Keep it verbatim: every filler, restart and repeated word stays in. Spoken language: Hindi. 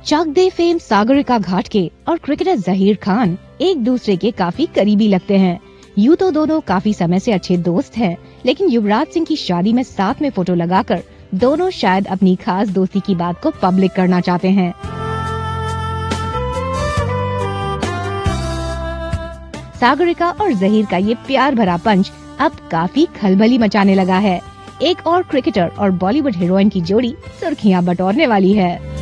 चक दे फेम सागरिका घाटगे और क्रिकेटर जहीर खान एक दूसरे के काफी करीबी लगते हैं। यूँ तो दोनों काफी समय से अच्छे दोस्त हैं, लेकिन युवराज सिंह की शादी में साथ में फोटो लगाकर दोनों शायद अपनी खास दोस्ती की बात को पब्लिक करना चाहते हैं। सागरिका और जहीर का ये प्यार भरा पंच अब काफी खलबली मचाने लगा है। एक और क्रिकेटर और बॉलीवुड हीरोइन की जोड़ी सुर्खियां बटोरने वाली है।